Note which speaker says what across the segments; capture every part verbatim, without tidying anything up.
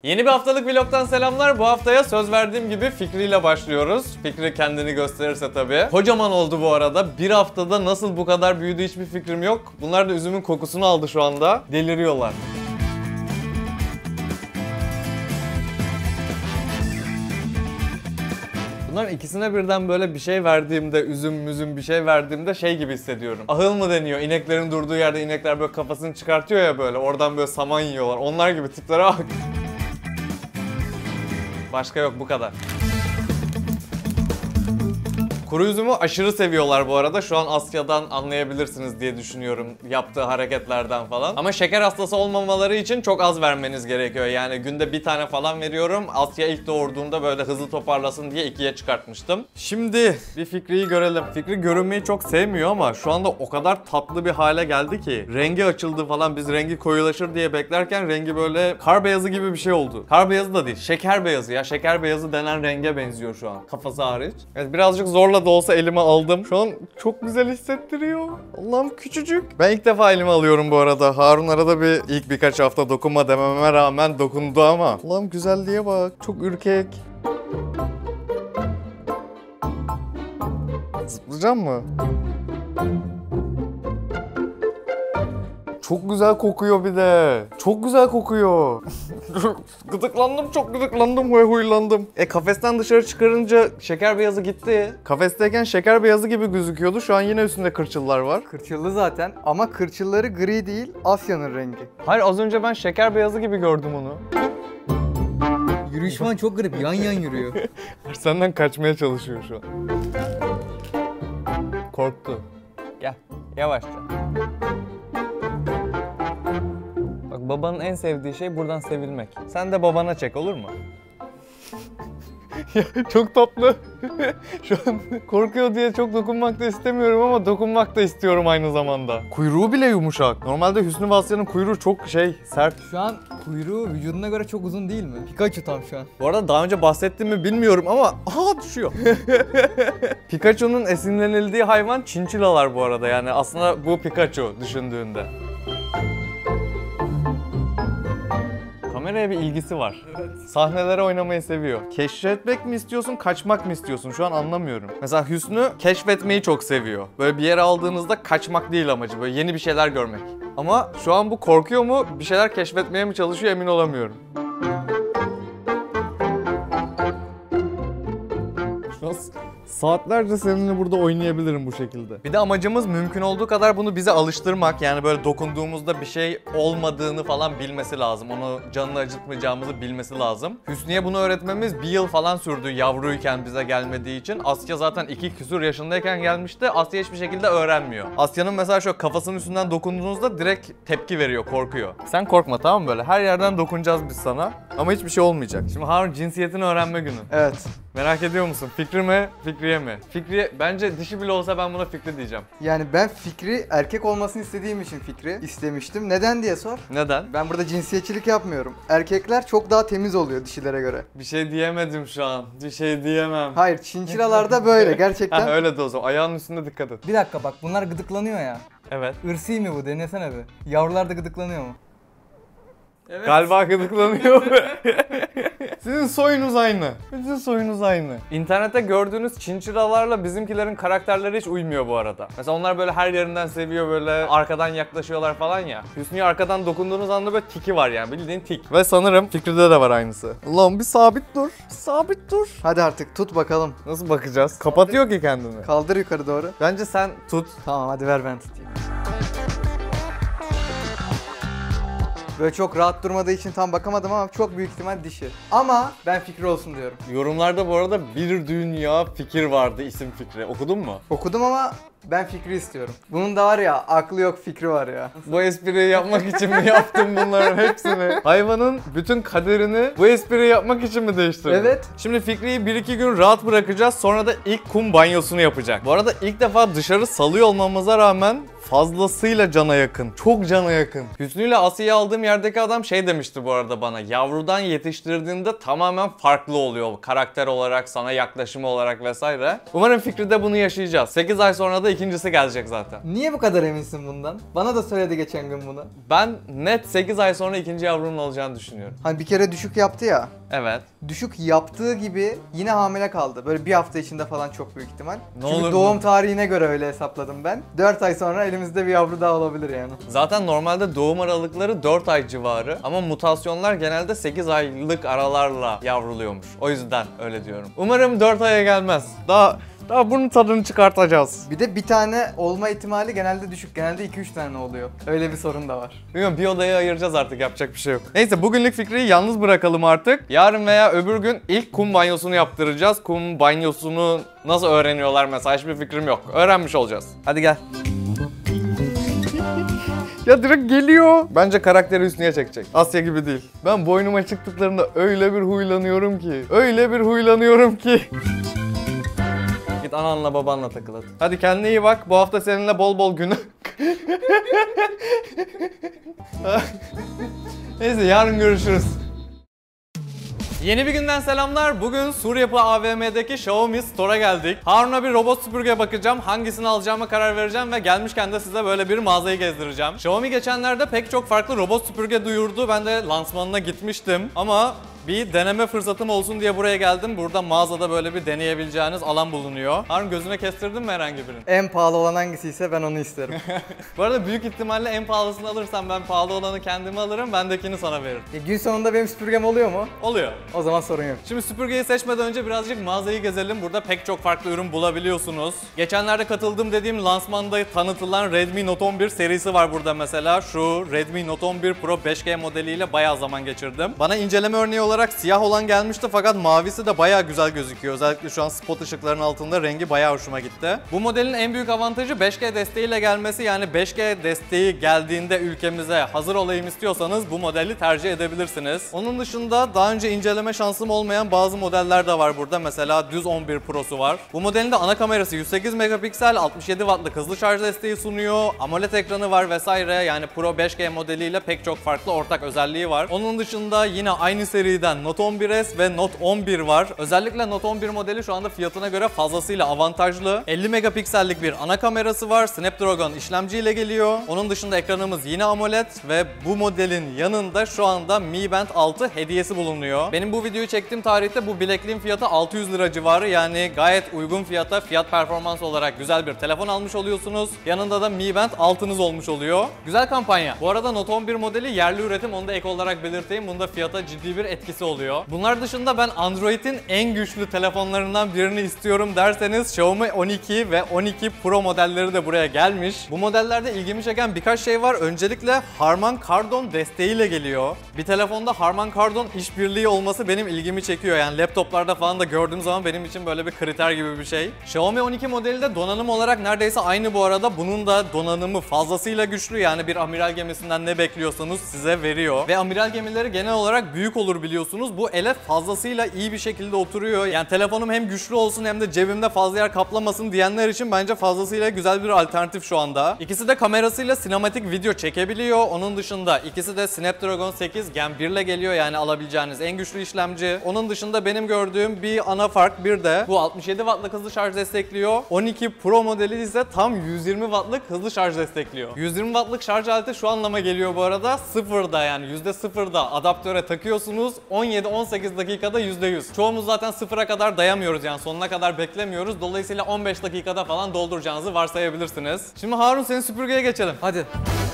Speaker 1: Yeni bir haftalık vlogtan selamlar. Bu haftaya söz verdiğim gibi Fikri ile başlıyoruz. Fikri kendini gösterirse tabii. Kocaman oldu bu arada. Bir haftada nasıl bu kadar büyüdü hiçbir fikrim yok. Bunlar da üzümün kokusunu aldı şu anda. Deliriyorlar. Bunların ikisine birden böyle bir şey verdiğimde, üzüm müzüm bir şey verdiğimde şey gibi hissediyorum. Ahıl mı deniyor? İneklerin durduğu yerde inekler böyle kafasını çıkartıyor ya böyle. Oradan böyle saman yiyorlar. Onlar gibi tiplere bak. Başka yok, bu kadar. Kuru üzümü aşırı seviyorlar bu arada. Şu an Asya'dan anlayabilirsiniz diye düşünüyorum yaptığı hareketlerden falan. Ama şeker hastası olmamaları için çok az vermeniz gerekiyor. Yani günde bir tane falan veriyorum. Asya ilk doğurduğunda böyle hızlı toparlasın diye ikiye çıkartmıştım. Şimdi bir Fikri'yi görelim. Fikri görünmeyi çok sevmiyor ama şu anda o kadar tatlı bir hale geldi ki. Rengi açıldı falan. Biz rengi koyulaşır diye beklerken rengi böyle kar beyazı gibi bir şey oldu. Kar beyazı da değil. Şeker beyazı ya. Şeker beyazı denen renge benziyor şu an. Kafası hariç. Evet, birazcık zorla da olsa elime aldım. Şu an çok güzel hissettiriyor. Allah'ım küçücük. Ben ilk defa elime alıyorum bu arada. Harun arada bir ilk birkaç hafta dokunma dememe rağmen dokundu ama. Allah'ım güzelliğe bak. Çok ürkek. Zıplayacağım mı? Çok güzel kokuyor bir de. Çok güzel kokuyor. Gıdıklandım, çok gıdıklandım, huy huylandım. E kafesten dışarı çıkarınca şeker beyazı gitti. Kafesteyken şeker beyazı gibi gözüküyordu. Şu an yine üstünde kırçıllar var.
Speaker 2: Kırçıllı zaten ama kırçılları gri değil, Asya'nın rengi.
Speaker 1: Hayır, az önce ben şeker beyazı gibi gördüm onu.
Speaker 2: Yürüyüş falan çok garip, yan yan yürüyor.
Speaker 1: Senden kaçmaya çalışıyor şu an. Korktu. Gel, yavaşça. Bak, babanın en sevdiği şey buradan sevilmek. Sen de babana çek, olur mu? Ya, çok tatlı. Şu an korkuyor diye çok dokunmak da istemiyorum ama dokunmak da istiyorum aynı zamanda. Kuyruğu bile yumuşak. Normalde Hüsnü ve Asya'nın kuyruğu çok şey, sert.
Speaker 2: Şu an kuyruğu vücuduna göre çok uzun değil mi? Pikachu tam şu an.
Speaker 1: Bu arada daha önce bahsettim mi bilmiyorum ama aha düşüyor. Pikachu'nun esinlenildiği hayvan çinçilalar bu arada, yani aslında bu Pikachu düşündüğünde. Kameraya bir ilgisi var. Evet. Sahnelere oynamayı seviyor. Keşfetmek mi istiyorsun, kaçmak mı istiyorsun? Şu an anlamıyorum. Mesela Hüsnü keşfetmeyi çok seviyor. Böyle bir yere aldığınızda kaçmak değil amacı. Böyle yeni bir şeyler görmek. Ama şu an bu korkuyor mu, bir şeyler keşfetmeye mi çalışıyor emin olamıyorum. Şu an saatlerce seninle burada oynayabilirim bu şekilde. Bir de amacımız mümkün olduğu kadar bunu bize alıştırmak. Yani böyle dokunduğumuzda bir şey olmadığını falan bilmesi lazım. Onu canını acıtmayacağımızı bilmesi lazım. Hüsnü'ye bunu öğretmemiz bir yıl falan sürdü yavruyken bize gelmediği için. Asya zaten iki küsur yaşındayken gelmişti. Asya hiçbir şekilde öğrenmiyor. Asya'nın mesela şu kafasının üstünden dokunduğunuzda direkt tepki veriyor, korkuyor. Sen korkma, tamam mı böyle? Her yerden dokunacağız biz sana. Ama hiçbir şey olmayacak. Şimdi Harun, cinsiyetini öğrenme günü.
Speaker 2: Evet.
Speaker 1: Merak ediyor musun? Fikri mi, Fikriye mi? Fikriye, bence dişi bile olsa ben buna Fikri diyeceğim.
Speaker 2: Yani ben Fikri erkek olmasını istediğim için Fikri istemiştim. Neden diye sor.
Speaker 1: Neden?
Speaker 2: Ben burada cinsiyetçilik yapmıyorum. Erkekler çok daha temiz oluyor dişilere göre.
Speaker 1: Bir şey diyemedim şu an. Bir şey diyemem.
Speaker 2: Hayır, çinçiralarda böyle gerçekten.
Speaker 1: Ha, öyle de o zaman. Ayağının üstünde dikkat et.
Speaker 2: Bir dakika bak, bunlar gıdıklanıyor ya.
Speaker 1: Evet.
Speaker 2: Irsi mi bu? Denesene bir. Yavrular da gıdıklanıyor mu?
Speaker 1: Evet. Galiba gıdıklanıyor. Sizin soyunuz aynı. Sizin soyunuz aynı. İnternette gördüğünüz çinçiralarla bizimkilerin karakterleri hiç uymuyor bu arada. Mesela onlar böyle her yerinden seviyor, böyle arkadan yaklaşıyorlar falan ya. Hüsnü'ye arkadan dokunduğunuz anda böyle tiki var yani, bildiğin tik. Ve sanırım Fikri'de de var aynısı. Allah'ım bir sabit dur. Bir sabit dur.
Speaker 2: Hadi artık tut bakalım.
Speaker 1: Nasıl bakacağız? Kapatıyor ki kendini.
Speaker 2: Kaldır yukarı doğru.
Speaker 1: Bence sen tut.
Speaker 2: Tamam, hadi ver ben tutayım. Böyle çok rahat durmadığı için tam bakamadım ama çok büyük ihtimal dişi. Ama ben Fikri olsun diyorum.
Speaker 1: Yorumlarda bu arada bir dünya fikir vardı, isim fikri. Okudun mu?
Speaker 2: Okudum ama ben Fikri istiyorum. Bunun da var ya, aklı yok fikri var ya.
Speaker 1: Bu espriyi yapmak için mi yaptım bunların hepsini? Hayvanın bütün kaderini bu espriyi yapmak için mi değiştirdin?
Speaker 2: Evet.
Speaker 1: Şimdi Fikri'yi bir iki gün rahat bırakacağız, sonra da ilk kum banyosunu yapacak. Bu arada ilk defa dışarı salıyor olmamıza rağmen fazlasıyla cana yakın. Çok cana yakın. Hüsnü ile Asya'yı aldığım yerdeki adam şey demişti bu arada bana. Yavrudan yetiştirdiğinde tamamen farklı oluyor. Karakter olarak, sana yaklaşımı olarak vesaire. Umarım Fikri'de bunu yaşayacağız. sekiz ay sonra da ikincisi gelecek zaten.
Speaker 2: Niye bu kadar eminsin bundan? Bana da söyledi geçen gün bunu.
Speaker 1: Ben net sekiz ay sonra ikinci yavrunun olacağını düşünüyorum.
Speaker 2: Hani bir kere düşük yaptı ya.
Speaker 1: Evet.
Speaker 2: Düşük yaptığı gibi yine hamile kaldı. Böyle bir hafta içinde falan çok büyük ihtimal.
Speaker 1: Ne
Speaker 2: Çünkü
Speaker 1: olur
Speaker 2: doğum
Speaker 1: mu?
Speaker 2: tarihine göre öyle hesapladım ben. dört ay sonra elimizde bir yavru daha olabilir yani.
Speaker 1: Zaten normalde doğum aralıkları dört ay civarı ama mutasyonlar genelde sekiz aylık aralarla yavruluyormuş. O yüzden öyle diyorum. Umarım dört aya gelmez. Daha daha bunun tadını çıkartacağız.
Speaker 2: Bir de bir tane olma ihtimali genelde düşük. Genelde iki üç tane oluyor. Öyle bir sorun da var.
Speaker 1: Bilmiyorum, bir odaya ayıracağız artık, yapacak bir şey yok. Neyse, bugünlük Fikri'yi yalnız bırakalım artık. Yarın veya öbür gün ilk kum banyosunu yaptıracağız. Kum banyosunu nasıl öğreniyorlar mesela, hiçbir fikrim yok. Öğrenmiş olacağız. Hadi gel. Ya direkt geliyor. Bence karakteri üstüne çekecek. Asya gibi değil. Ben boynuma çıktıklarında öyle bir huylanıyorum ki. Öyle bir huylanıyorum ki. Git ananla babanla takıl hadi. Hadi kendine iyi bak. Bu hafta seninle bol bol günü. Neyse, yarın görüşürüz. Yeni bir günden selamlar. Bugün Suryapı A V M'deki Xiaomi Store'a geldik. Harun'a bir robot süpürge bakacağım. Hangisini alacağıma karar vereceğim ve gelmişken de size böyle bir mağazayı gezdireceğim. Xiaomi geçenlerde pek çok farklı robot süpürge duyurdu. Ben de lansmanına gitmiştim ama bir deneme fırsatım olsun diye buraya geldim. Burada mağazada böyle bir deneyebileceğiniz alan bulunuyor. Harun, gözüne kestirdin mi herhangi birini?
Speaker 2: En pahalı olan hangisiyse ben onu isterim.
Speaker 1: Bu arada büyük ihtimalle en pahalısını alırsam ben pahalı olanı kendime alırım. Bendekini sana veririm.
Speaker 2: E, gün sonunda benim süpürgem oluyor mu?
Speaker 1: Oluyor.
Speaker 2: O zaman sorun yok.
Speaker 1: Şimdi süpürgeyi seçmeden önce birazcık mağazayı gezelim. Burada pek çok farklı ürün bulabiliyorsunuz. Geçenlerde katıldım dediğim lansmanda tanıtılan Redmi Note on bir serisi var burada mesela. Şu Redmi Note on bir Pro beş G modeliyle bayağı zaman geçirdim. Bana inceleme örneği olarak siyah olan gelmişti fakat mavisi de bayağı güzel gözüküyor. Özellikle şu an spot ışıkların altında rengi bayağı hoşuma gitti. Bu modelin en büyük avantajı beş G desteğiyle gelmesi. Yani beş G desteği geldiğinde ülkemize hazır olayım istiyorsanız bu modeli tercih edebilirsiniz. Onun dışında daha önce inceleme şansım olmayan bazı modeller de var burada. Mesela düz on bir Pro'su var. Bu modelin de ana kamerası yüz sekiz megapiksel, altmış yedi wattlık hızlı şarj desteği sunuyor. AMOLED ekranı var vesaire. Yani Pro beş G modeliyle pek çok farklı ortak özelliği var. Onun dışında yine aynı seriden Note on bir S ve Note on bir var. Özellikle Note on bir modeli şu anda fiyatına göre fazlasıyla avantajlı. elli megapiksellik bir ana kamerası var. Snapdragon işlemciyle geliyor. Onun dışında ekranımız yine AMOLED ve bu modelin yanında şu anda Mi Band altı hediyesi bulunuyor. Benim bu videoyu çektiğim tarihte bu bilekliğin fiyatı altı yüz lira civarı, yani gayet uygun fiyata fiyat performans olarak güzel bir telefon almış oluyorsunuz. Yanında da Mi Band altınız olmuş oluyor. Güzel kampanya. Bu arada Note on bir modeli yerli üretim, onu da ek olarak belirteyim. Bunda fiyata ciddi bir etkisi oluyor. Bunlar dışında ben Android'in en güçlü telefonlarından birini istiyorum derseniz Xiaomi on iki ve on iki Pro modelleri de buraya gelmiş. Bu modellerde ilgimi çeken birkaç şey var. Öncelikle Harman Kardon desteğiyle geliyor. Bir telefonda Harman Kardon işbirliği olması benim ilgimi çekiyor. Yani laptoplarda falan da gördüğüm zaman benim için böyle bir kriter gibi bir şey. Xiaomi on iki modeli de donanım olarak neredeyse aynı bu arada. Bunun da donanımı fazlasıyla güçlü. Yani bir amiral gemisinden ne bekliyorsanız size veriyor. Ve amiral gemileri genel olarak büyük olur biliyorsunuz. Bu ele fazlasıyla iyi bir şekilde oturuyor. Yani telefonum hem güçlü olsun hem de cebimde fazla yer kaplamasın diyenler için bence fazlasıyla güzel bir alternatif şu anda. İkisi de kamerasıyla sinematik video çekebiliyor. Onun dışında ikisi de Snapdragon sekiz Gen bir ile geliyor. Yani alabileceğiniz en güçlü işlemci. Onun dışında benim gördüğüm bir ana fark bir de bu altmış yedi wattlık hızlı şarj destekliyor. on iki Pro modeli ise tam yüz yirmi wattlık hızlı şarj destekliyor. yüz yirmi wattlık şarj aleti şu anlama geliyor bu arada. Sıfırda, yani yüzde sıfırda adaptöre takıyorsunuz. on yedi on sekiz dakikada yüzde yüz. Çoğumuz zaten sıfıra kadar dayamıyoruz, yani sonuna kadar beklemiyoruz. Dolayısıyla on beş dakikada falan dolduracağınızı varsayabilirsiniz. Şimdi Harun, senin süpürgeye geçelim.
Speaker 2: Hadi.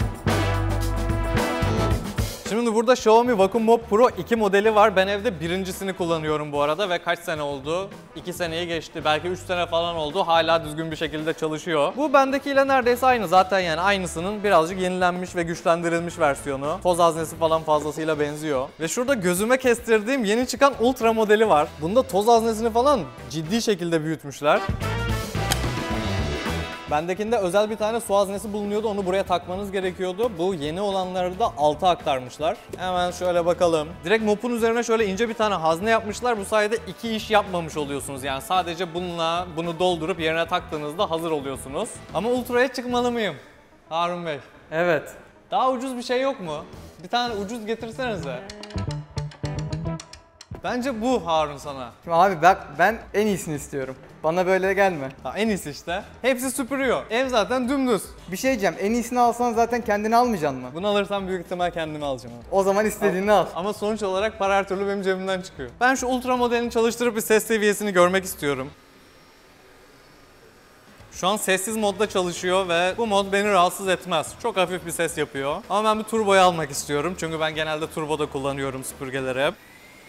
Speaker 1: Şimdi burada Xiaomi Vacuum Mop Pro iki modeli var. Ben evde birincisini kullanıyorum bu arada ve kaç sene oldu? iki seneyi geçti. Belki üç sene falan oldu. Hala düzgün bir şekilde çalışıyor. Bu bendekiyle neredeyse aynı zaten, yani aynısının birazcık yenilenmiş ve güçlendirilmiş versiyonu. Toz haznesi falan fazlasıyla benziyor. Ve şurada gözüme kestirdiğim yeni çıkan Ultra modeli var. Bunda toz haznesini falan ciddi şekilde büyütmüşler. Bendekinde özel bir tane su haznesi bulunuyordu. Onu buraya takmanız gerekiyordu. Bu yeni olanları da alta aktarmışlar. Hemen şöyle bakalım. Direkt mopun üzerine şöyle ince bir tane hazne yapmışlar. Bu sayede iki iş yapmamış oluyorsunuz. Yani sadece bununla bunu doldurup yerine taktığınızda hazır oluyorsunuz. Ama Ultra'ya çıkmalı mıyım Harun Bey?
Speaker 2: Evet.
Speaker 1: Daha ucuz bir şey yok mu? Bir tane ucuz getirsenize. Bence bu Harun sana.
Speaker 2: Şimdi abi bak ben en iyisini istiyorum. Bana böyle gelme.
Speaker 1: Ha, en iyisi işte. Hepsi süpürüyor. Ev zaten dümdüz.
Speaker 2: Bir şey diyeceğim. En iyisini alsan zaten kendini almayacaksın mı?
Speaker 1: Bunu alırsam büyük ihtimal kendimi alacağım abi.
Speaker 2: O zaman istediğini al.
Speaker 1: Ama sonuç olarak para her türlü benim cebimden çıkıyor. Ben şu ultra modelini çalıştırıp bir ses seviyesini görmek istiyorum. Şu an sessiz modda çalışıyor ve bu mod beni rahatsız etmez. Çok hafif bir ses yapıyor. Ama ben bir turboyu almak istiyorum. Çünkü ben genelde turboda kullanıyorum süpürgeleri hep.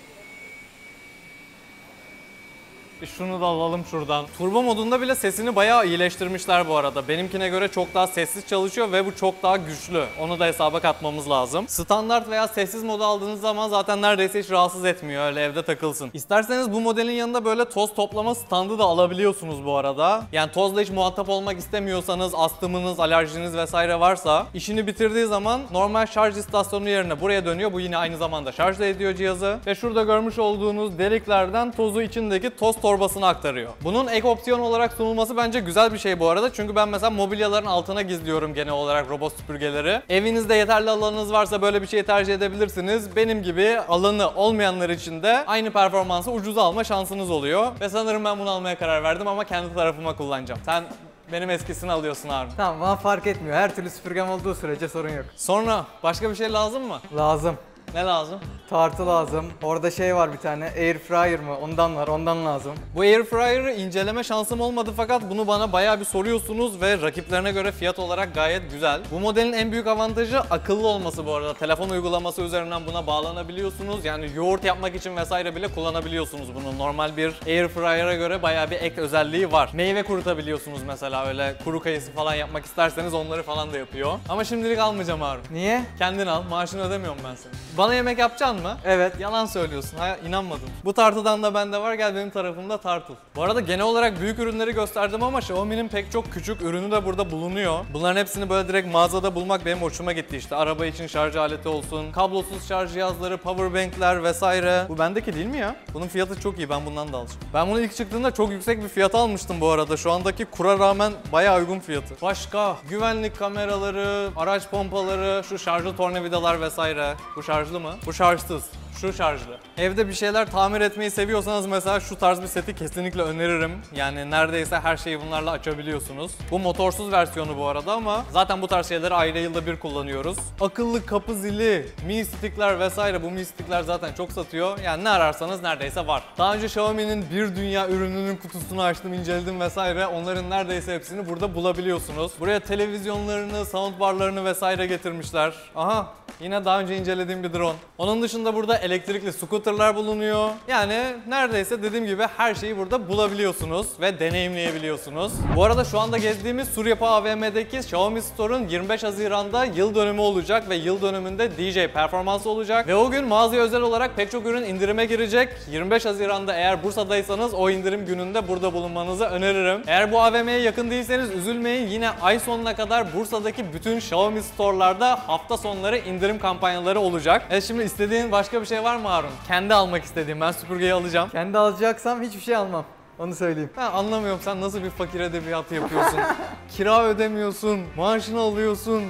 Speaker 1: Şunu da alalım şuradan. Turbo modunda bile sesini bayağı iyileştirmişler bu arada. Benimkine göre çok daha sessiz çalışıyor ve bu çok daha güçlü. Onu da hesaba katmamız lazım. Standart veya sessiz modu aldığınız zaman zaten neredeyse hiç rahatsız etmiyor. Öyle evde takılsın. İsterseniz bu modelin yanında böyle toz toplama standı da alabiliyorsunuz bu arada. Yani tozla hiç muhatap olmak istemiyorsanız, astımınız, alerjiniz vesaire varsa işini bitirdiği zaman normal şarj istasyonu yerine buraya dönüyor. Bu yine aynı zamanda şarj da ediyor cihazı. Ve şurada görmüş olduğunuz deliklerden tozu içindeki toz torbasını aktarıyor. Bunun ek opsiyon olarak sunulması bence güzel bir şey bu arada. Çünkü ben mesela mobilyaların altına gizliyorum genel olarak robot süpürgeleri. Evinizde yeterli alanınız varsa böyle bir şeyi tercih edebilirsiniz. Benim gibi alanı olmayanlar için de aynı performansı ucuza alma şansınız oluyor. Ve sanırım ben bunu almaya karar verdim ama kendi tarafıma kullanacağım. Sen benim eskisini alıyorsun Harun.
Speaker 2: Tamam bana fark etmiyor. Her türlü süpürgem olduğu sürece sorun yok.
Speaker 1: Sonra başka bir şey lazım mı?
Speaker 2: Lazım.
Speaker 1: Ne lazım?
Speaker 2: Tartı lazım. Orada şey var bir tane. Air fryer mı? Ondan var. Ondan lazım.
Speaker 1: Bu air fryer'ı inceleme şansım olmadı fakat bunu bana bayağı bir soruyorsunuz ve rakiplerine göre fiyat olarak gayet güzel. Bu modelin en büyük avantajı akıllı olması bu arada. Telefon uygulaması üzerinden buna bağlanabiliyorsunuz. Yani yoğurt yapmak için vesaire bile kullanabiliyorsunuz bunu. Normal bir air fryer'a göre bayağı bir ek özelliği var. Meyve kurutabiliyorsunuz mesela, öyle kuru kayısı falan yapmak isterseniz onları falan da yapıyor. Ama şimdilik almayacağım Harun.
Speaker 2: Niye?
Speaker 1: Kendin al, maaşını ödemiyorum ben senin. Bana yemek yapacaksın mı?
Speaker 2: Evet.
Speaker 1: Yalan söylüyorsun. Ha, inanmadım. Bu tartıdan da bende var. Gel benim tarafımda tartıl. Bu arada genel olarak büyük ürünleri gösterdim ama Xiaomi'nin pek çok küçük ürünü de burada bulunuyor. Bunların hepsini böyle direkt mağazada bulmak benim hoşuma gitti işte. Araba için şarj aleti olsun, kablosuz şarj cihazları, powerbankler vesaire. Bu bendeki değil mi ya? Bunun fiyatı çok iyi. Ben bundan da alacağım. Ben bunu ilk çıktığında çok yüksek bir fiyata almıştım bu arada. Şu andaki kura rağmen bayağı uygun fiyatı. Başka güvenlik kameraları, araç pompaları, şu şarjlı tornavidalar vesaire. Bu şarjlı mı? Bu şarjsız. Şu şarjlı. Evde bir şeyler tamir etmeyi seviyorsanız mesela şu tarz bir seti kesinlikle öneririm. Yani neredeyse her şeyi bunlarla açabiliyorsunuz. Bu motorsuz versiyonu bu arada ama zaten bu tarz şeyleri ayda yılda bir kullanıyoruz. Akıllı kapı zili, Mi Stick'ler vesaire, bu Mi Stick'ler zaten çok satıyor. Yani ne ararsanız neredeyse var. Daha önce Xiaomi'nin bir dünya ürününün kutusunu açtım, inceledim vesaire. Onların neredeyse hepsini burada bulabiliyorsunuz. Buraya televizyonlarını, soundbarlarını vesaire getirmişler. Aha, yine daha önce incelediğim bir drone. Onun dışında burada elektrikli scooterlar bulunuyor. Yani neredeyse dediğim gibi her şeyi burada bulabiliyorsunuz ve deneyimleyebiliyorsunuz. Bu arada şu anda gezdiğimiz Suryapı A V M'deki Xiaomi Store'un yirmi beş Haziran'da yıl dönümü olacak ve yıl dönümünde D J performansı olacak. Ve o gün mağazaya özel olarak pek çok ürün indirime girecek. yirmi beş Haziran'da eğer Bursa'daysanız o indirim gününde burada bulunmanızı öneririm. Eğer bu A V M'ye yakın değilseniz üzülmeyin. Yine ay sonuna kadar Bursa'daki bütün Xiaomi Store'larda hafta sonları indirim kampanyaları olacak. Evet, şimdi istediğin başka bir şey var mı Harun? Kendi almak istediğim. Ben süpürgeyi alacağım.
Speaker 2: Kendi alacaksam hiçbir şey almam. Onu söyleyeyim.
Speaker 1: Ben anlamıyorum, sen nasıl bir fakir edebiyatı yapıyorsun? Kira ödemiyorsun, maaşını alıyorsun.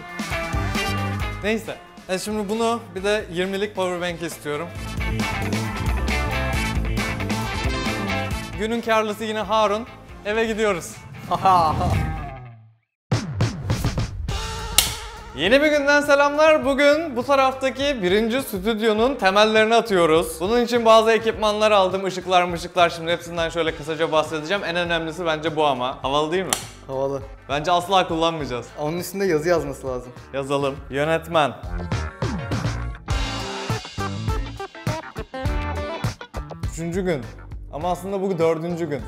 Speaker 1: Neyse. Evet, şimdi bunu bir de yirmilik powerbank istiyorum. Günün karlısı yine Harun. Eve gidiyoruz. Yeni bir günden selamlar. Bugün bu taraftaki birinci stüdyonun temellerini atıyoruz. Bunun için bazı ekipmanlar aldım. Işıklar mışıklar. Şimdi hepsinden şöyle kısaca bahsedeceğim. En önemlisi bence bu ama. Havalı değil mi?
Speaker 2: Havalı.
Speaker 1: Bence asla kullanmayacağız.
Speaker 2: Onun üstünde yazı yazması lazım.
Speaker 1: Yazalım. Yönetmen. Üçüncü gün. Ama aslında bu dördüncü gün.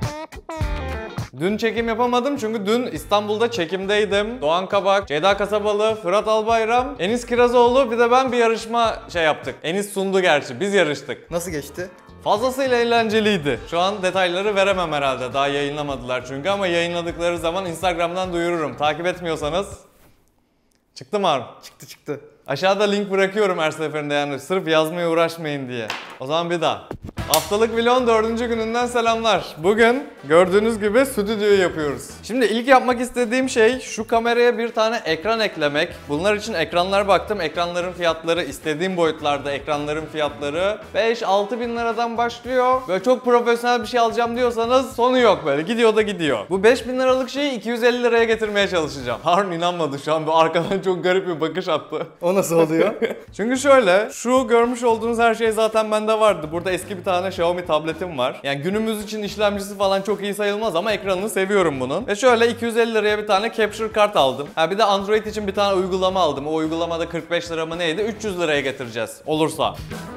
Speaker 1: Dün çekim yapamadım çünkü dün İstanbul'da çekimdeydim. Doğan Kabak, Ceyda Kasabalı, Fırat Albayram, Enis Kirazoğlu, bir de ben bir yarışma şey yaptık. Enis sundu gerçi, biz yarıştık.
Speaker 2: Nasıl geçti?
Speaker 1: Fazlasıyla eğlenceliydi. Şu an detayları veremem herhalde, daha yayınlamadılar çünkü, ama yayınladıkları zaman Instagram'dan duyururum. Takip etmiyorsanız... Çıktı mı Harun?
Speaker 2: Çıktı çıktı.
Speaker 1: Aşağıda link bırakıyorum her seferinde, yani sırf yazmaya uğraşmayın diye. O zaman bir daha. Haftalık vlogun dördüncü gününden selamlar. Bugün gördüğünüz gibi stüdyoyu yapıyoruz. Şimdi ilk yapmak istediğim şey şu kameraya bir tane ekran eklemek. Bunlar için ekranlar baktım. Ekranların fiyatları istediğim boyutlarda ekranların fiyatları beş altı bin liradan başlıyor. Böyle çok profesyonel bir şey alacağım diyorsanız sonu yok böyle. Gidiyor da gidiyor. Bu beş bin liralık şeyi iki yüz elli liraya getirmeye çalışacağım. Harun inanmadı şu an. Bu arkadan çok garip bir bakış attı.
Speaker 2: O nasıl oluyor?
Speaker 1: Çünkü şöyle, şu görmüş olduğunuz her şey zaten bende vardı. Burada eski bir tane Xiaomi tabletim var. Yani günümüz için işlemcisi falan çok iyi sayılmaz ama ekranını seviyorum bunun. Ve şöyle iki yüz elli liraya bir tane capture kart aldım. Ha bir de Android için bir tane uygulama aldım. O uygulamada kırk beş lira mı neydi? üç yüz liraya getireceğiz. Olursa.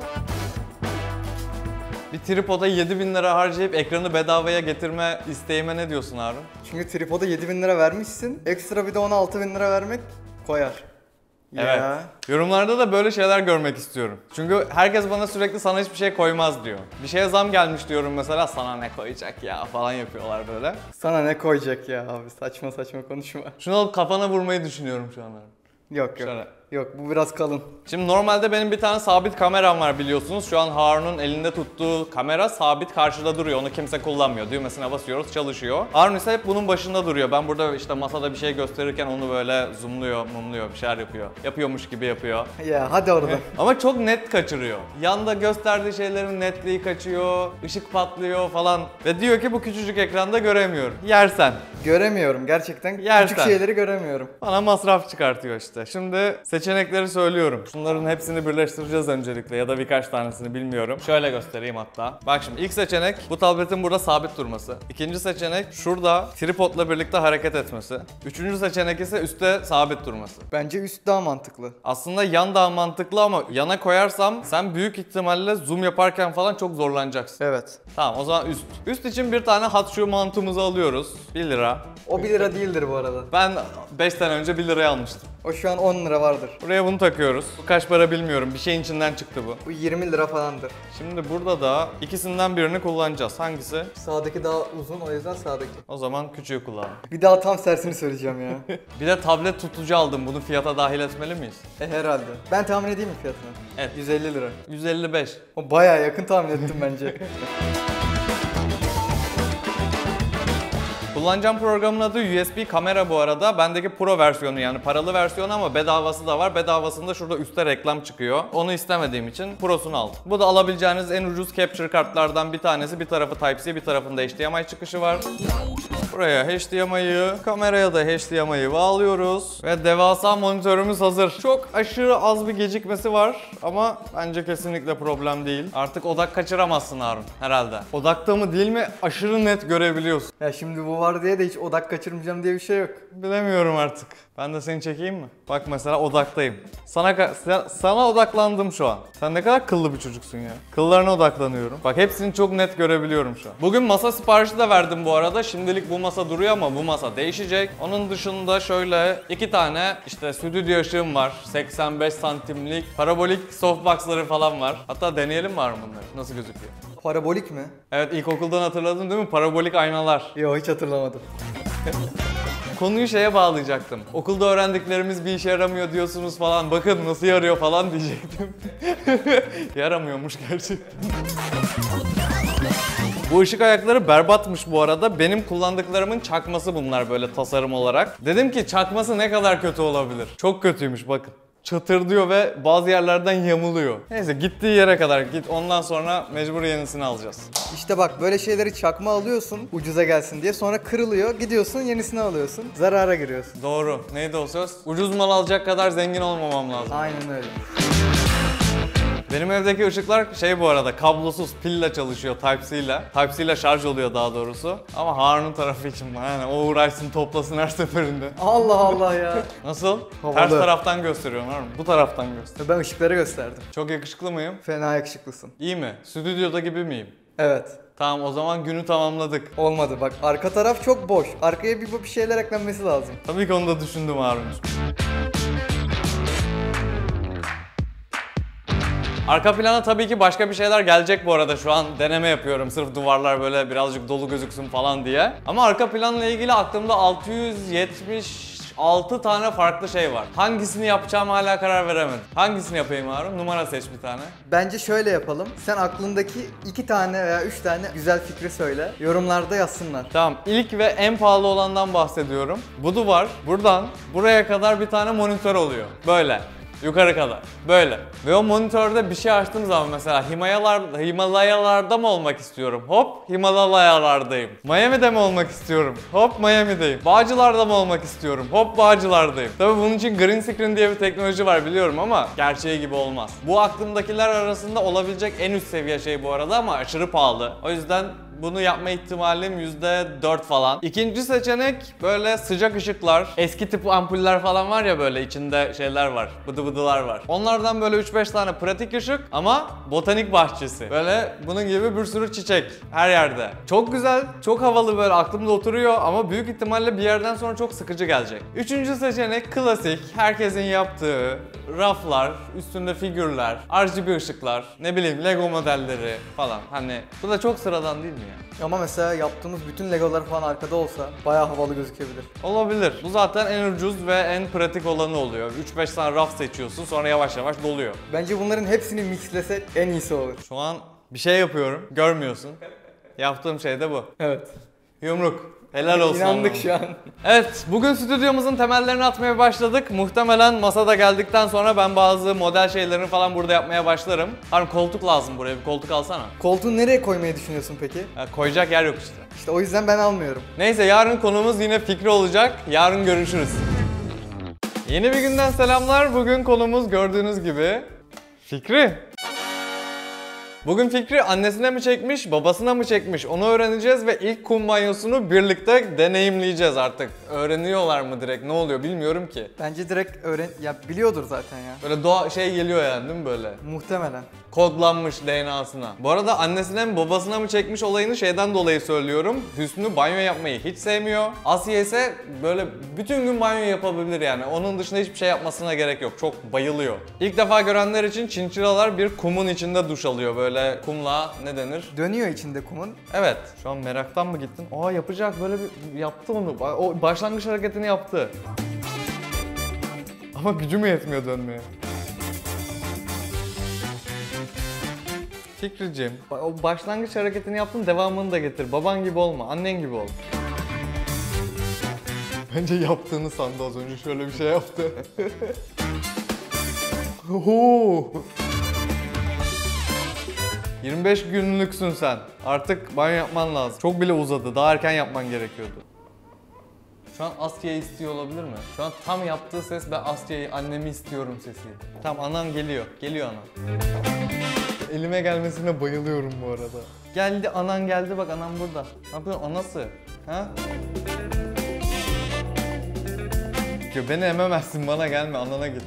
Speaker 1: Bir tripoda yedi bin lira harcayıp ekranı bedavaya getirme isteğime ne diyorsun Harun?
Speaker 2: Çünkü tripoda yedi bin lira vermişsin. Ekstra bir de ona altı bin lira vermek koyar.
Speaker 1: Evet.
Speaker 2: Ya.
Speaker 1: Yorumlarda da böyle şeyler görmek istiyorum. Çünkü herkes bana sürekli sana hiçbir şey koymaz diyor. Bir şeye zam gelmiş diyorum mesela, sana ne koyacak ya falan yapıyorlar böyle.
Speaker 2: Sana ne koyacak ya abi, saçma saçma konuşma.
Speaker 1: Şunu alıp kafana vurmayı düşünüyorum şu an.
Speaker 2: Yok yok.
Speaker 1: Şöyle.
Speaker 2: Yok bu biraz kalın.
Speaker 1: Şimdi normalde benim bir tane sabit kameram var biliyorsunuz. Şu an Harun'un elinde tuttuğu kamera sabit karşıda duruyor. Onu kimse kullanmıyor. Düğmesine basıyoruz, çalışıyor. Harun ise hep bunun başında duruyor. Ben burada işte masada bir şey gösterirken onu böyle zoomluyor, mumluyor, bir şeyler yapıyor. Yapıyormuş gibi yapıyor.
Speaker 2: Ya hadi orada.
Speaker 1: Ama çok net kaçırıyor. Yanda gösterdiği şeylerin netliği kaçıyor, ışık patlıyor falan. Ve diyor ki bu küçücük ekranda göremiyorum. Yersen.
Speaker 2: Göremiyorum gerçekten.
Speaker 1: Yersen.
Speaker 2: Küçük şeyleri göremiyorum.
Speaker 1: Bana masraf çıkartıyor işte. Şimdi seçenekleri söylüyorum. Şunların hepsini birleştireceğiz öncelikle ya da birkaç tanesini bilmiyorum. Şöyle göstereyim hatta. Bak şimdi ilk seçenek bu tabletin burada sabit durması. İkinci seçenek şurada tripodla birlikte hareket etmesi. Üçüncü seçenek ise üstte sabit durması.
Speaker 2: Bence üst daha mantıklı.
Speaker 1: Aslında yan daha mantıklı ama yana koyarsam sen büyük ihtimalle zoom yaparken falan çok zorlanacaksın.
Speaker 2: Evet.
Speaker 1: Tamam o zaman üst. Üst için bir tane hot shoe mantığımızı alıyoruz. bir lira.
Speaker 2: O bir lira değildir bu arada.
Speaker 1: Ben beş sene önce bir liraya almıştım.
Speaker 2: O şu an on lira vardır.
Speaker 1: Buraya bunu takıyoruz. Bu kaç para bilmiyorum. Bir şeyin içinden çıktı bu.
Speaker 2: Bu yirmi lira falandır.
Speaker 1: Şimdi burada da ikisinden birini kullanacağız. Hangisi?
Speaker 2: Sağdaki daha uzun, o yüzden sağdaki.
Speaker 1: O zaman küçüğü kullanalım.
Speaker 2: Bir daha tam tersini söyleyeceğim ya.
Speaker 1: Bir de tablet tutucu aldım. Bunu fiyata dahil etmeli miyiz?
Speaker 2: E herhalde. Ben tahmin edeyim mi fiyatını?
Speaker 1: Evet.
Speaker 2: yüz elli lira.
Speaker 1: yüz elli beş.
Speaker 2: O bayağı yakın tahmin ettim bence.
Speaker 1: Kullanacağım programın adı U S B kamera bu arada. Bendeki Pro versiyonu yani paralı versiyonu ama bedavası da var. Bedavasında şurada üstte reklam çıkıyor. Onu istemediğim için Pro'sunu aldım. Bu da alabileceğiniz en ucuz capture kartlardan bir tanesi. Bir tarafı Type-C, bir tarafında H D M I çıkışı var. Buraya H D M I'yi, kameraya da H D M I'yi bağlıyoruz. Ve devasa monitörümüz hazır. Çok aşırı az bir gecikmesi var ama bence kesinlikle problem değil. Artık odak kaçıramazsın Harun herhalde. Odakta mı değil mi aşırı net görebiliyorsun.
Speaker 2: Ya şimdi bu var diye de hiç odak kaçırmayacağım diye bir şey yok.
Speaker 1: Bilemiyorum artık. Ben de seni çekeyim mi? Bak mesela odaktayım. Sana ka- sana odaklandım şu an. Sen ne kadar kıllı bir çocuksun ya. Kıllarına odaklanıyorum. Bak hepsini çok net görebiliyorum şu an. Bugün masa siparişi de verdim bu arada. Şimdilik bu masa duruyor ama bu masa değişecek. Onun dışında şöyle iki tane işte stüdyo ışığım var. seksen beş santimlik parabolik softbox'ları falan var. Hatta deneyelim mi Harun bunları? Nasıl gözüküyor?
Speaker 2: Parabolik mi?
Speaker 1: Evet ilkokuldan hatırladın değil mi? Parabolik aynalar.
Speaker 2: Yok hiç hatırlamadım.
Speaker 1: Konuyu şeye bağlayacaktım. Okulda öğrendiklerimiz bir işe yaramıyor diyorsunuz falan. Bakın nasıl yarıyor falan diyecektim. Yaramıyormuş gerçekten. Bu ışık ayakları berbatmış bu arada. Benim kullandıklarımın çakması bunlar böyle tasarım olarak. Dedim ki çakması ne kadar kötü olabilir. Çok kötüymüş bakın. Çatırdıyor ve bazı yerlerden yamuluyor. Neyse gittiği yere kadar git. Ondan sonra mecbur yenisini alacağız.
Speaker 2: İşte bak böyle şeyleri çakma alıyorsun ucuza gelsin diye, sonra kırılıyor, gidiyorsun yenisini alıyorsun, zarara giriyorsun.
Speaker 1: Doğru. Neydi o söz? Ucuz mal alacak kadar zengin olmamam lazım.
Speaker 2: Aynen öyle.
Speaker 1: Benim evdeki ışıklar şey bu arada kablosuz pille çalışıyor Type-C ile. Type-C ile şarj oluyor daha doğrusu. Ama Harun'un tarafı için yani o uğraşsın toplasın her seferinde.
Speaker 2: Allah Allah ya.
Speaker 1: Nasıl?
Speaker 2: Havalı.
Speaker 1: Ters taraftan gösteriyorum Harun. Bu taraftan göster.
Speaker 2: Ben ışıkları gösterdim.
Speaker 1: Çok yakışıklı mıyım?
Speaker 2: Fena yakışıklısın.
Speaker 1: İyi mi? Stüdyoda gibi miyim?
Speaker 2: Evet.
Speaker 1: Tamam o zaman günü tamamladık.
Speaker 2: Olmadı bak, arka taraf çok boş. Arkaya bir, bir şeyler eklenmesi lazım.
Speaker 1: Tabii ki onu da düşündüm Harun'cum. Arka plana tabii ki başka bir şeyler gelecek bu arada. Şu an deneme yapıyorum sırf duvarlar böyle birazcık dolu gözüksün falan diye. Ama arka planla ilgili aklımda altı yüz yetmiş altı tane farklı şey var. Hangisini yapacağım hala karar veremedim. Hangisini yapayım Harun? Numara seç bir tane.
Speaker 2: Bence şöyle yapalım. Sen aklındaki iki tane veya üç tane güzel fikri söyle. Yorumlarda yazsınlar.
Speaker 1: Tamam, ilk ve en pahalı olandan bahsediyorum. Bu duvar buradan buraya kadar bir tane monitör oluyor. Böyle. Yukarı kadar. Böyle. Ve o monitörde bir şey açtığım zaman mesela Himalayalar, Himalayalarda mı olmak istiyorum? Hop Himalayalardayım. Miami'de mi olmak istiyorum? Hop Miami'deyim. Bağcılar'da mı olmak istiyorum? Hop Bağcılar'dayım. Tabii bunun için green screen diye bir teknoloji var biliyorum ama gerçeği gibi olmaz. Bu aklımdakiler arasında olabilecek en üst seviye şey bu arada ama aşırı pahalı. O yüzden bunu yapma ihtimalim yüzde dört falan. İkinci seçenek böyle sıcak ışıklar. Eski tip ampuller falan var ya, böyle içinde şeyler var. Bıdı bıdılar var. Onlardan böyle üç beş tane pratik ışık ama botanik bahçesi. Böyle bunun gibi bir sürü çiçek her yerde. Çok güzel, çok havalı, böyle aklımda oturuyor ama büyük ihtimalle bir yerden sonra çok sıkıcı gelecek. Üçüncü seçenek klasik, herkesin yaptığı raflar, üstünde figürler, R G B ışıklar, ne bileyim Lego modelleri falan. Hani bu da çok sıradan değil mi ya?
Speaker 2: Ama mesela yaptığımız bütün legolar falan arkada olsa bayağı havalı gözükebilir.
Speaker 1: Olabilir. Bu zaten en ucuz ve en pratik olanı oluyor. üç beş tane raf seçiyorsun, sonra yavaş yavaş doluyor.
Speaker 2: Bence bunların hepsini mixlesek en iyisi olur.
Speaker 1: Şu an bir şey yapıyorum, görmüyorsun. Yaptığım şey de bu.
Speaker 2: Evet.
Speaker 1: Yumruk. Helal olsun.
Speaker 2: İnandık
Speaker 1: Allah'ım.
Speaker 2: şu an.
Speaker 1: Evet, bugün stüdyomuzun temellerini atmaya başladık. Muhtemelen masada geldikten sonra ben bazı model şeylerini falan burada yapmaya başlarım. Harun koltuk lazım buraya, bir koltuk alsana.
Speaker 2: Koltuğu nereye koymayı düşünüyorsun peki?
Speaker 1: Ya, koyacak yer yok işte.
Speaker 2: İşte o yüzden ben almıyorum.
Speaker 1: Neyse, yarın konumuz yine Fikri olacak. Yarın görüşürüz. Yeni bir günden selamlar. Bugün konumuz gördüğünüz gibi Fikri. Bugün Fikri annesine mi çekmiş, babasına mı çekmiş onu öğreneceğiz ve ilk kum banyosunu birlikte deneyimleyeceğiz artık. Öğreniyorlar mı direkt, ne oluyor bilmiyorum ki.
Speaker 2: Bence direkt öğren... Ya biliyordur zaten ya.
Speaker 1: Böyle doğa şey geliyor yani değil mi böyle?
Speaker 2: Muhtemelen.
Speaker 1: Kodlanmış D N A'sına. Bu arada annesine mi babasına mı çekmiş olayını şeyden dolayı söylüyorum. Hüsnü banyo yapmayı hiç sevmiyor. Asya ise böyle bütün gün banyo yapabilir yani. Onun dışında hiçbir şey yapmasına gerek yok. Çok bayılıyor. İlk defa görenler için çinçiralar bir kumun içinde duş alıyor. Böyle kumla ne denir?
Speaker 2: Dönüyor içinde kumun.
Speaker 1: Evet. Şu an meraktan mı gittin? Aa, yapacak, böyle bir yaptı onu. O başlangıç hareketini yaptı. Ama gücü mü yetmiyor dönmeye? Fikriciğim, o başlangıç hareketini yaptın, devamını da getir. Baban gibi olma, annen gibi ol. Bence yaptığını sandı az önce, şöyle bir şey yaptı. yirmi beş günlüksün sen. Artık banyo yapman lazım. Çok bile uzadı, daha erken yapman gerekiyordu. Şu an Asya'yı istiyor olabilir mi? Şu an tam yaptığı ses, ben Asya'yı, annemi istiyorum sesi. Tamam, anan geliyor, geliyor anan. Elime gelmesine bayılıyorum bu arada. Geldi, anan geldi, bak anan burada. Ne yapıyorsun anası? Ha? Yo, beni ememezsin, bana gelme, anana git.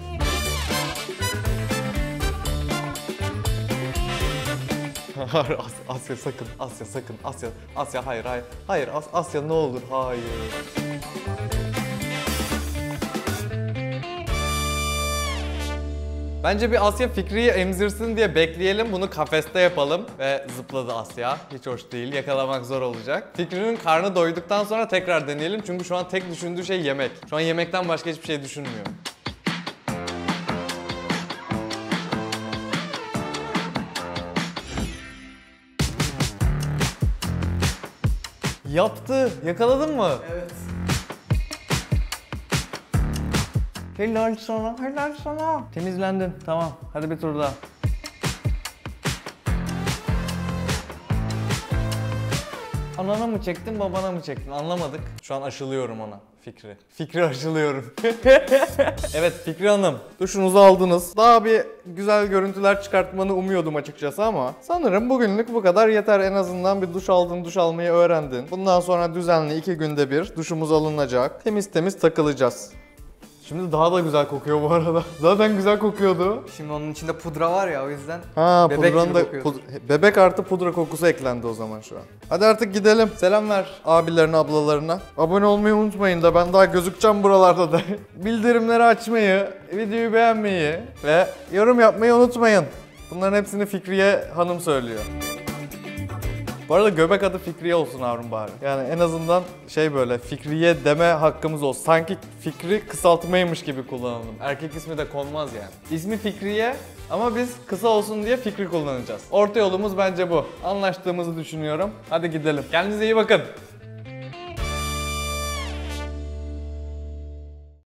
Speaker 1: Hayır, As- Asya sakın, Asya sakın, Asya, Asya hayır hayır. Hayır As- Asya ne olur, hayır. Bence bir Asya Fikri'yi emzirsin diye bekleyelim, bunu kafeste yapalım. Ve zıpladı Asya. Hiç hoş değil, yakalamak zor olacak. Fikri'nin karnı doyduktan sonra tekrar deneyelim çünkü şu an tek düşündüğü şey yemek. Şu an yemekten başka hiçbir şey düşünmüyor. Yaptı. Yakaladın mı?
Speaker 2: Evet.
Speaker 1: Helal sana, helal sana. Temizlendin. Tamam. Hadi bir tur daha. Anana mı çektin, babana mı çektin? Anlamadık. Şu an aşılıyorum ona. Fikri. Fikri aşılıyorum. Evet Fikri Hanım, duşunuzu aldınız. Daha bir güzel görüntüler çıkartmanı umuyordum açıkçası ama sanırım bugünlük bu kadar yeter. En azından bir duş aldın, duş almayı öğrendin. Bundan sonra düzenli iki günde bir duşumuz alınacak. Temiz temiz takılacağız. Şimdi daha da güzel kokuyor bu arada. Zaten güzel kokuyordu.
Speaker 2: Şimdi onun içinde pudra var ya, o yüzden
Speaker 1: Ha,
Speaker 2: bebek
Speaker 1: pudranın
Speaker 2: gibi
Speaker 1: da
Speaker 2: kokuyor.
Speaker 1: pud- bebek artı pudra kokusu eklendi o zaman şu an. Hadi artık gidelim. Selam ver abilerine, ablalarına. Abone olmayı unutmayın da ben daha gözükeceğim buralarda da. Bildirimleri açmayı, videoyu beğenmeyi ve yorum yapmayı unutmayın. Bunların hepsini Fikriye Hanım söylüyor. Bu arada göbek adı Fikriye olsun Harun bari. Yani en azından şey böyle Fikriye deme hakkımız olsun. Sanki Fikri kısaltmaymış gibi kullanalım. Erkek ismi de konmaz yani. İsmi Fikriye ama biz kısa olsun diye Fikri kullanacağız. Orta yolumuz bence bu. Anlaştığımızı düşünüyorum. Hadi gidelim. Kendinize iyi bakın.